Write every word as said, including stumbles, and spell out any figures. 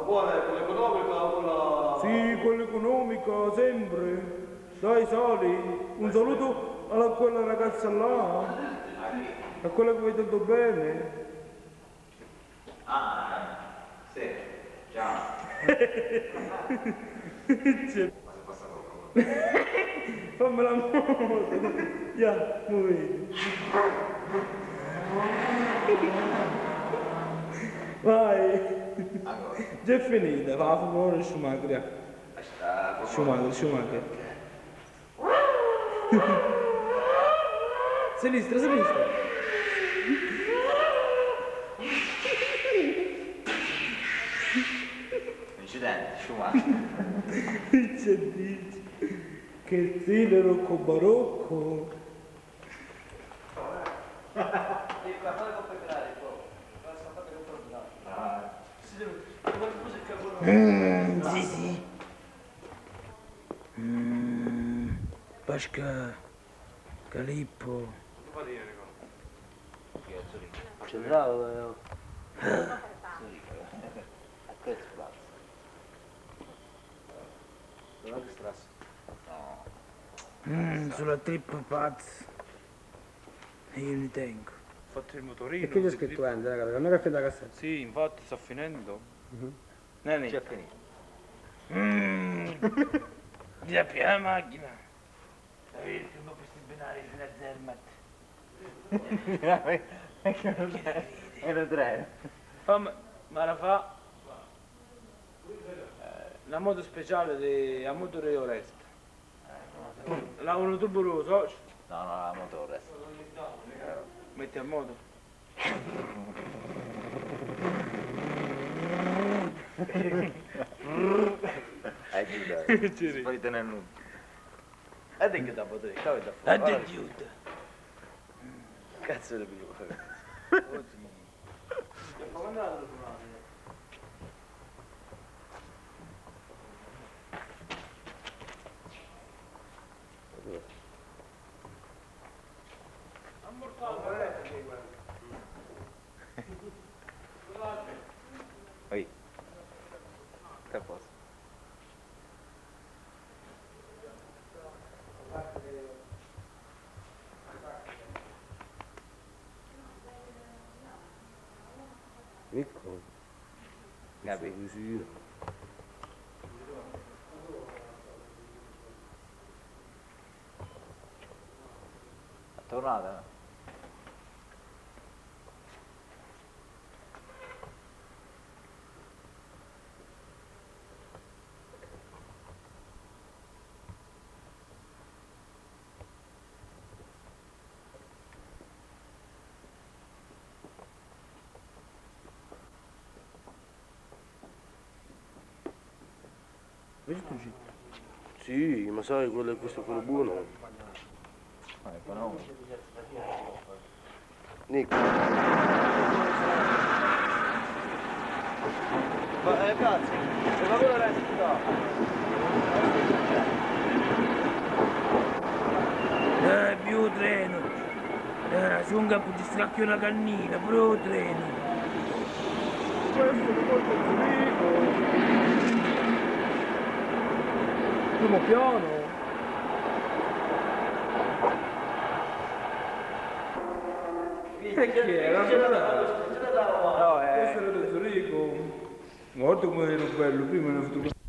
buona è quella economica o quella... Sì, quella economica, sempre. Dai, sali. Un saluto a quella ragazza là. A quella che vuoi tanto bene. Ah, sì, ciao. Fammela moto. Ya, muoviti. Vai. Già è finita, va a favore Schumacher. Schumacher, Schumacher. Sinistra, sinistra. Incidente, Schumacher. C'è dice. Che stile rocco barocco. Mm, sì, sì. Mm, Pasca, Calippo. Centrale, Mm, sulla trippa pazza. E io ne tengo. Ho fatto il motorino. E che c'è scritto Ende, ragazzi? Non è che è finita la cassetta. Sì, infatti sta finendo. Uh-huh. Nani. Già finito. Mmm. Ti apri la macchina. Vedi che non questi binari fino a Zermatt. È un treno. Fammi, ma la fa la moto speciale di, a motore Orest. La uno turburo socio. No, no, la motore. Metti a moto. Eh, giù, si può tenere nudo. E te che da potere, cavolo da fuori. Attenzione. Cazzo di più. Oi. Che posto? Ecco. Capi? Vicino. È tornata? Vedi tu G? Sì, ma sai, quello, questo è quello buono. Ma è economico. Nico. Ma eh cazzo, e ma quello l'hai aspettato? Eh, più treno. Eh, su un capo ti stracchio una cannina, però treno. Questo è molto finito. Primo piano. Perché era bravo. No, eh. Questo era da Zurigo. Guarda come ero bello, prima ero fotografato.